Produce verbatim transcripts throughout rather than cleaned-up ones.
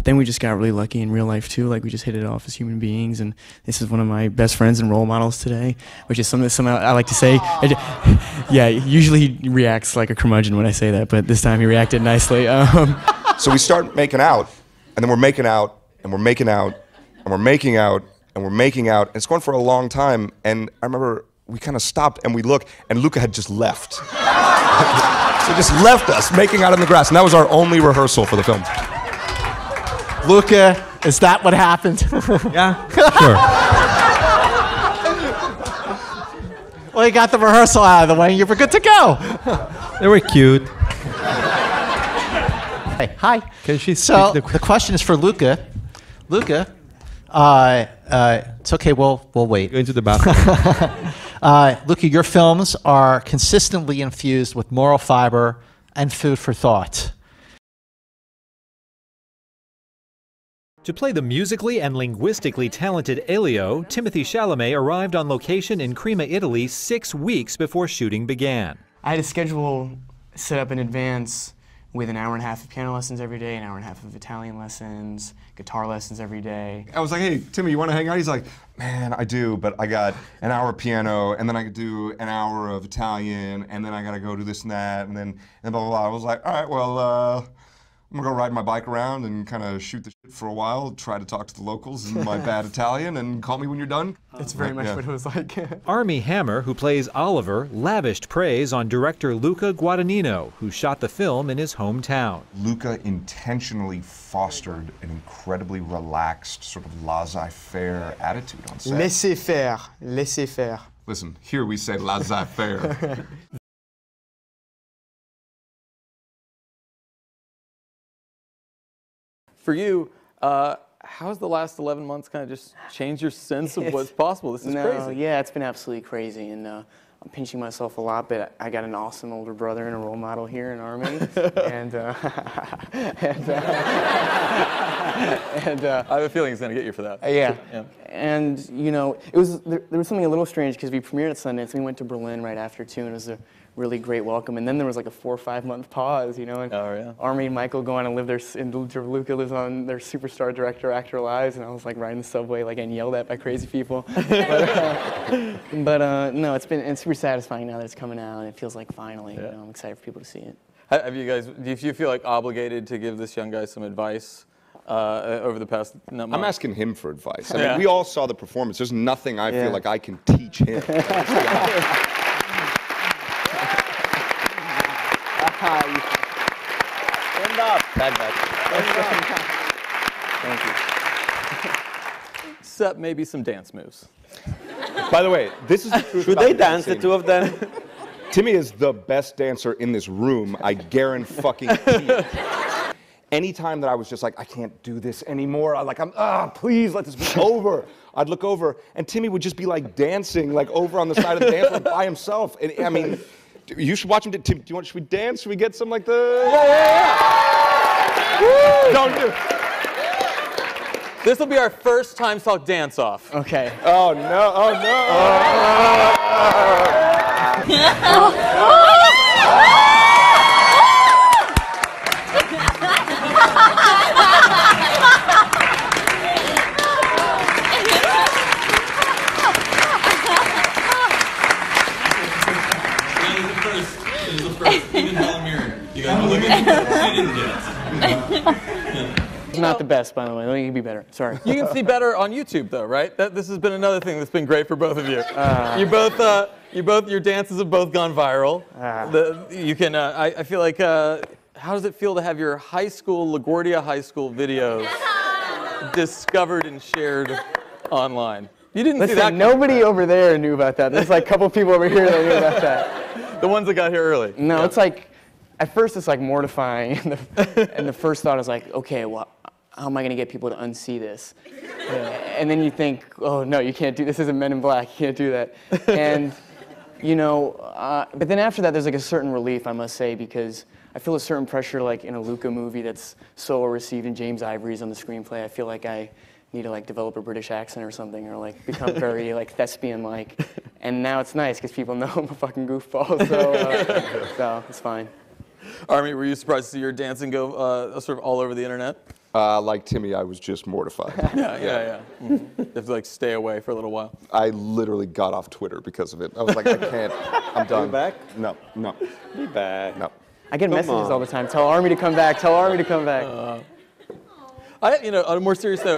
But then we just got really lucky in real life too. Like we just hit it off as human beings, and this is one of my best friends and role models today, which is something that somehow I like to say. Yeah, usually he reacts like a curmudgeon when I say that, but this time he reacted nicely. Um, so we start making out, and then we're making out, and we're making out, and we're making out, and we're making out, and it's going for a long time, and I remember we kind of stopped and we looked, and Luca had just left. So he just left us making out in the grass, and that was our only rehearsal for the film. Luca, is that what happened? Yeah, sure. Well, you got the rehearsal out of the way, and you were good to go. They were cute. Hey, hi. Can she So speak the, the question is for Luca. Luca, uh, uh, it's okay. We'll we'll wait. Go into the bathroom. uh, Luca, your films are consistently infused with moral fiber and food for thought. To play the musically and linguistically talented Elio, Timothée Chalamet arrived on location in Crema, Italy, six weeks before shooting began. I had a schedule set up in advance with an hour and a half of piano lessons every day, an hour and a half of Italian lessons, guitar lessons every day. I was like, hey, Timmy, you want to hang out? He's like, man, I do, but I got an hour of piano, and then I could do an hour of Italian, and then I got to go do this and that, and then and blah, blah, blah. I was like, all right, well, uh, I'm gonna go ride my bike around and kind of shoot the shit for a while, try to talk to the locals in my bad Italian, and call me when you're done. It's very much yeah. what it was like. Armie Hammer, who plays Oliver, lavished praise on director Luca Guadagnino, who shot the film in his hometown. Luca intentionally fostered an incredibly relaxed, sort of laissez-faire attitude on set. Laissez-faire, laissez-faire. Listen, here we say laissez-faire. For you, uh, how's the last eleven months kind of just changed your sense of what's possible? This is no, crazy. Yeah, it's been absolutely crazy, and uh, I'm pinching myself a lot, but I got an awesome older brother and a role model here in Armie, and, uh, and, uh, and uh, I have a feeling he's going to get you for that. yeah. yeah. And, you know, it was there, there was something a little strange because we premiered at Sundance, and we went to Berlin right after, too, and it was a really great welcome. And then there was like a four or five month pause, you know, and oh, yeah. Armie and Michael go on and live their, and Luca lives on their superstar director actor lives, and I was like riding the subway like getting yelled at by crazy people. but uh, but uh, no, it's been it's super satisfying now that it's coming out, and it feels like finally, yeah. you know, I'm excited for people to see it. Have you guys, do you feel like obligated to give this young guy some advice uh, over the past month? I'm asking him for advice. I mean, yeah. we all saw the performance. There's nothing I yeah. feel like I can teach him. Stand up. Bad back. Thank you. Except maybe some dance moves. By the way, this is the truth. Should they dance, the two of them? Timmy is the best dancer in this room. I guarantee fucking it. Anytime that I was just like, I can't do this anymore, I like, I'm, ah, please let this be over. I'd look over, and Timmy would just be like dancing, like over on the side of the dance floor by himself. And I mean, you should watch him. Do, do you want? Should we dance? Should we get some like the? Yeah, yeah, yeah. Don't do. This will be our first Time Talk dance off. Okay. Oh no! Oh no! Oh, oh. It's not the best, by the way. It can be better. Sorry. You can see better on YouTube, though, right? That, this has been another thing that's been great for both of you. Uh, you both, uh, you both, your dances have both gone viral. Uh, the, you can. Uh, I, I feel like. Uh, how does it feel to have your high school, LaGuardia High School videos discovered and shared online? You didn't Listen, see that. Nobody over there knew about that. There's like a couple people over here that knew about that. The ones that got here early. No, yeah. It's like, at first it's like mortifying, and the, and the first thought is like, okay, well, how am I going to get people to unsee this? Yeah. And then you think, oh no, you can't do this. This isn't Men in Black. You can't do that. And you know, uh, but then after that, there's like a certain relief, I must say, because I feel a certain pressure, like in a Luca movie that's so well received, and James Ivory's on the screenplay. I feel like I need to like develop a British accent or something, or like become very like thespian-like. And now it's nice because people know I'm a fucking goofball, so uh, so it's fine. Armie, were you surprised to see your dancing go uh, sort of all over the internet? Uh, like Timmy, I was just mortified. Yeah, yeah, yeah. Mm-hmm. You have to like stay away for a little while. I literally got off Twitter because of it. I was like, I can't. I'm done. Be back? No, no, Be back. no. I get Come messages on. all the time. Tell Armie to come back. Tell Armie to come back. Uh, I, you know, on a more serious note,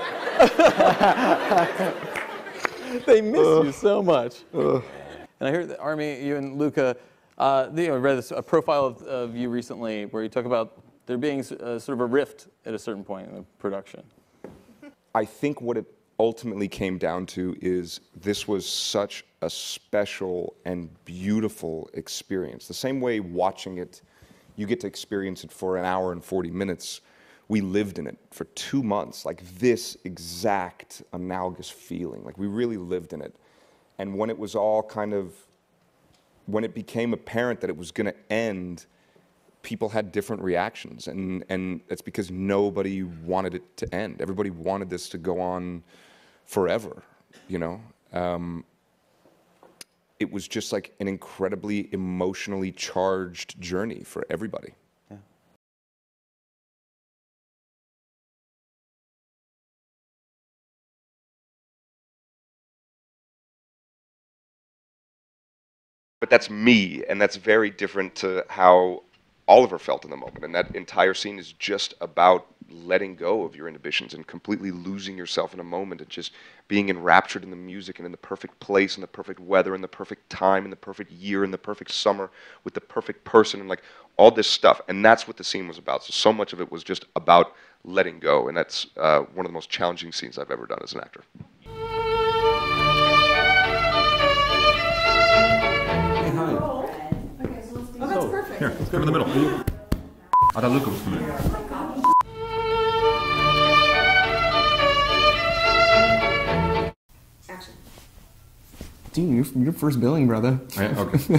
they miss uh, you so much. Uh. And I heard that Armie, you and Luca, uh, you know, read this, a profile of, of you recently where you talk about there being a, sort of a rift at a certain point in the production. I think what it ultimately came down to is this was such a special and beautiful experience. The same way watching it, you get to experience it for an hour and forty minutes. We lived in it for two months, like this exact analogous feeling. Like we really lived in it. And when it was all kind of, when it became apparent that it was going to end, people had different reactions. And, and it's because nobody wanted it to end. Everybody wanted this to go on forever, you know? Um, it was just like an incredibly emotionally charged journey for everybody. Yeah. But that's me, and that's very different to how Oliver felt in the moment. And that entire scene is just about letting go of your inhibitions and completely losing yourself in a moment and just being enraptured in the music and in the perfect place and the perfect weather and the perfect time and the perfect year and the perfect summer with the perfect person and like all this stuff. And that's what the scene was about. So, so much of it was just about letting go. And that's uh, one of the most challenging scenes I've ever done as an actor. Oh, that's perfect. Here, let's go in the middle. I thought Luca was coming in. Action. Dude, you're, you're first billing, brother. Yeah, okay.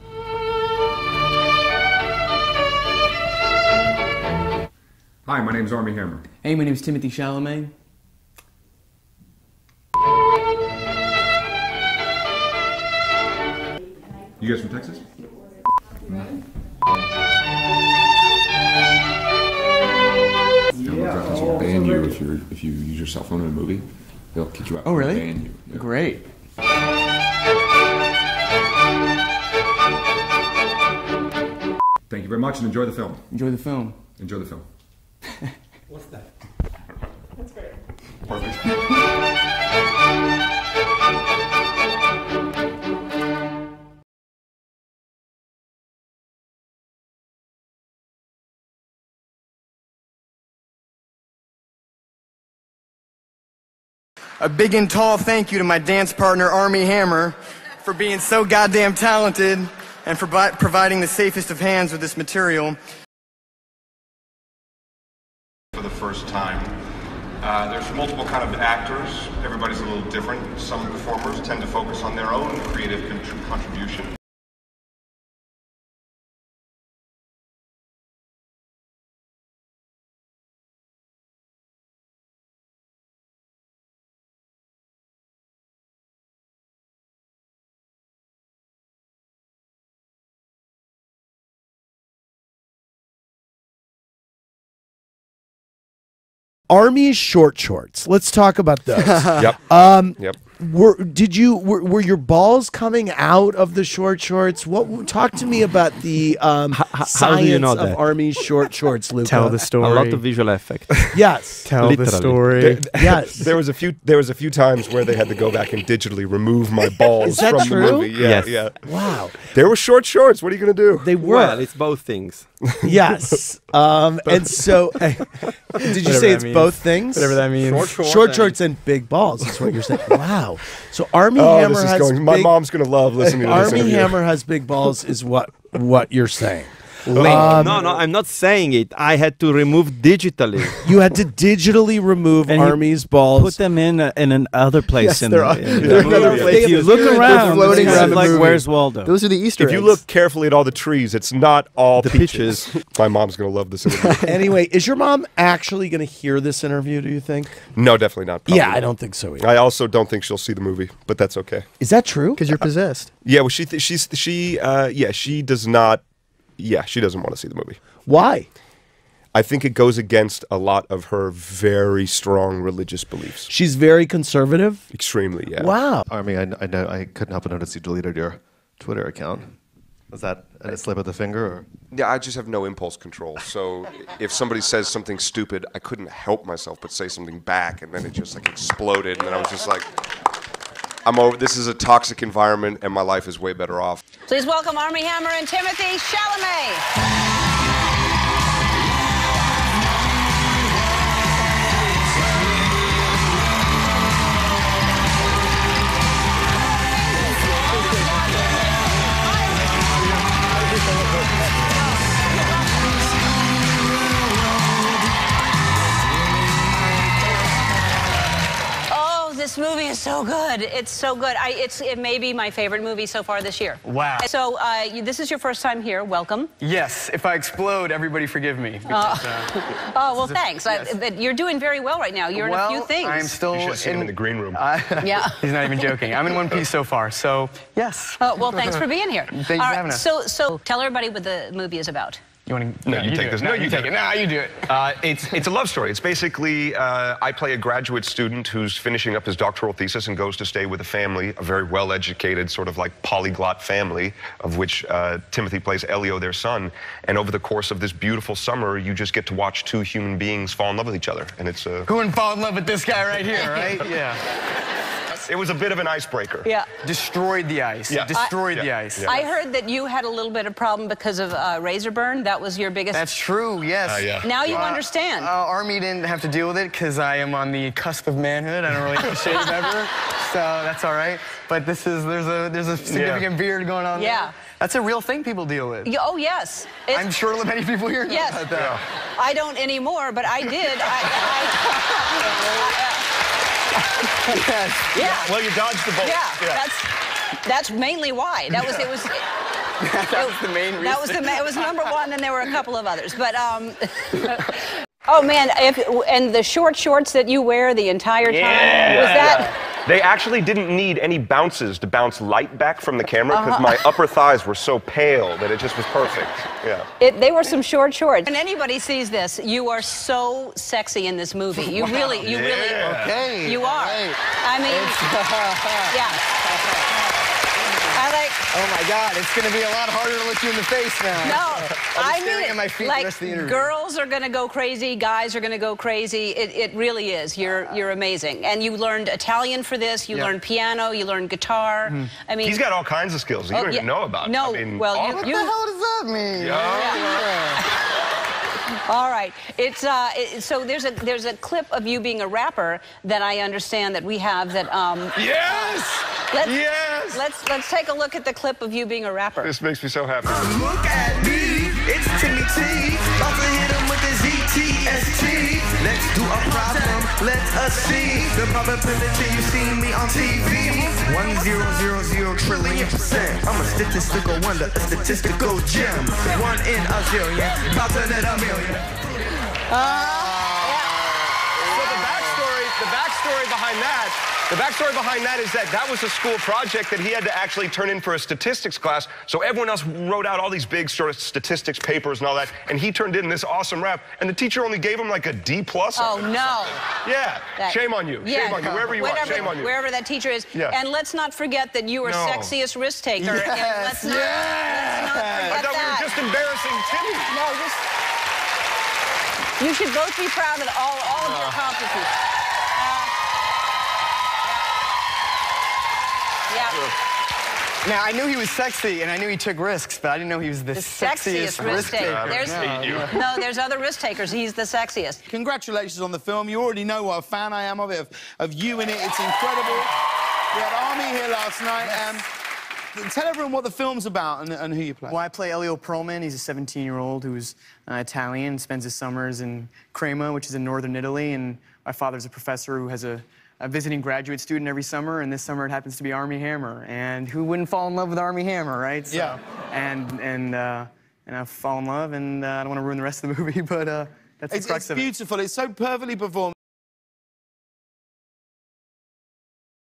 Hi, my name's Armie Hammer. Hey, my name's Timothée Chalamet. You guys from Texas? Yeah. They'll ban you if you if you use your cell phone in a movie. They'll kick you out. Oh, really? Ban you. Yeah. Great. Thank you very much and enjoy the film. Enjoy the film. Enjoy the film. What's that? That's great. Perfect. A big and tall thank you to my dance partner, Armie Hammer, for being so goddamn talented and for providing the safest of hands with this material. For the first time, uh, there's multiple kind of actors. Everybody's a little different. Some performers tend to focus on their own creative contr- contribution. Armie's short shorts. Let's talk about those. Yep. Um, Yep. Were did you were, were your balls coming out of the short shorts? What talk to me about the um, H- how science do you know of that? Armie's short shorts, Luca? Tell the story. A lot of visual effect. Yes. Tell Literally. the story. There, Yes. there was a few. There was a few times where they had to go back and digitally remove my balls Is that from true? the movie. Yeah, Yes. yeah. Wow. There were short shorts. What are you gonna do? They were. Well, it's both things. Yes. Um, and so, did you Whatever say that it's means. both things? Whatever that means. Short shorts. Short and- shorts and big balls is what you're saying. Wow. So Armie Oh, Hammer this is has going. My big, mom's gonna love listening to this Armie interview. Hammer has big balls is what what you're saying. Wait, Um, no, no, I'm not saying it. I had to remove digitally. You had to digitally remove And you Armie's balls. Put them in uh, in another place. Yes, in they're the, on- in the they're movie. another place. If you They're look floating around, floating it's around the like movie. Where's Waldo? Those are the Easter If eggs. you look carefully at all the trees, it's not all The peaches. peaches. My mom's gonna love this interview. Anyway, is your mom actually going to hear this interview, do you think? No, definitely not. Probably Yeah, not. I don't think so either. I also don't think she'll see the movie, but that's okay. Is that true? Because you're possessed. Yeah, well, she th- she's she uh, yeah she does not. Yeah, she doesn't want to see the movie. Why? I think it goes against a lot of her very strong religious beliefs. She's very conservative? Extremely, yeah. Wow. Armie, I, I know I couldn't help but notice you deleted your Twitter account. Was that a slip of the finger? Or? Yeah, I just have no impulse control. So if somebody says something stupid, I couldn't help myself but say something back, and then it just like exploded, and then I was just like, I'm over. This is a toxic environment, and my life is way better off. Please welcome Armie Hammer and Timothée Chalamet. This movie is so good. It's so good. I, it's, it may be my favorite movie so far this year. Wow. So uh, you, this is your first time here. Welcome. Yes. If I explode, everybody forgive me. Because, uh, uh, oh, well, thanks. Yes. I, but you're doing very well right now. You're well, in a few things. I'm still you should have seen in, him in the green room. Uh, yeah. He's not even joking. I'm in one piece so far. So, yes. Uh, well, thanks for being here. Thanks for right, having us. So, so tell everybody what the movie is about. You want to? No, you, you take this. It. No, you, you take it. it. Nah, you do it. Uh, it's it's a love story. It's basically uh, I play a graduate student who's finishing up his doctoral thesis and goes to stay with a family, a very well-educated, sort of like polyglot family, of which uh, Timothée plays Elio, their son. And over the course of this beautiful summer, you just get to watch two human beings fall in love with each other, and it's uh, who wouldn't fall in love with this guy right here, right? Yeah. It was a bit of an icebreaker. Yeah. Destroyed the ice. Yeah. Destroyed I, the yeah. ice. Yeah. I heard that you had a little bit of problem because of uh, razor burn. That was your biggest... That's true, yes. Uh, yeah. Now you uh, understand. Uh, Armie didn't have to deal with it because I am on the cusp of manhood. I don't really have to shave ever, so that's all right. But this is, there's a, there's a significant yeah. beard going on Yeah. there. That's a real thing people deal with. Yeah, oh, yes. It's, I'm sure many people here know yes. about that. Yeah. I don't anymore, but I did. I, I, I, yes. Yeah. Well, you dodged the bullet. Yeah. yeah. That's that's mainly why. That was it was. It, that was the main reason. That was the it was number one, and there were a couple of others, but um. Oh man, if and the short shorts that you wear the entire time yeah. was that. Yeah. They actually didn't need any bounces to bounce light back from the camera because uh-huh. my upper thighs were so pale that it just was perfect. Yeah. It, they were some short shorts. When anybody sees this, you are so sexy in this movie. You wow. really, you yeah. really, okay. you are. Right. I mean, yeah. I like. Oh my God, it's going to be a lot harder to look you in the face now. No, I mean at my feet like the rest of the interview. Girls are going to go crazy, guys are going to go crazy. It, it really is. You're you're amazing, and you learned Italian for this. You yeah. learned piano. You learned guitar. Mm. I mean, he's got all kinds of skills that you oh, don't yeah. even know about. No, I mean, well, all you, what you. the hell does that mean? Yeah. yeah. All right. It's uh. It, so there's a there's a clip of you being a rapper that I understand that we have that um. Yes. Let's, yes. Let's let's take a look at the clip of you being a rapper. This makes me so happy. Look at me, it's Timmy T. About to hit him with the Z T S T. Let's do a problem, let us see the probability you see me on T V. One zero zero zero trillion percent. I'm a statistical wonder, a statistical gem. One in a zillion, about to net a million. Uh, So the backstory, the backstory behind that. The backstory behind that is that that was a school project that he had to actually turn in for a statistics class. So everyone else wrote out all these big sort of statistics papers and all that, and he turned in this awesome rap, and the teacher only gave him like a D plus. Oh no! Yeah. That, shame on you. Yeah, shame on you. Wherever you whatever, are. Shame on you. Wherever that teacher is. Yeah. And let's not forget that you were No. sexiest risk taker. Yes. And let's not, Yes. let's not forget I thought that. we were just embarrassing Timmy. No, just. You should both be proud of all all of your accomplishments. Yeah. Now, I knew he was sexy, and I knew he took risks, but I didn't know he was the, The sexiest, sexiest risk taker. I There's, hate you. no, there's other risk takers. He's the sexiest. Congratulations on the film. You already know what a fan I am of it, of, of you in it. It's incredible. We had Armie here last night. Um, tell everyone what the film's about and, and who you play. Well, I play Elio Perlman. He's a seventeen-year-old who's uh, Italian, spends his summers in Crema, which is in northern Italy, and my father's a professor who has a a visiting graduate student every summer, and this summer it happens to be Armie Hammer. And who wouldn't fall in love with Armie Hammer, right? So, yeah. And and uh, and I fall in love, and uh, I don't want to ruin the rest of the movie, but uh, that's It's, the crux it's of it. beautiful. It's so perfectly performed.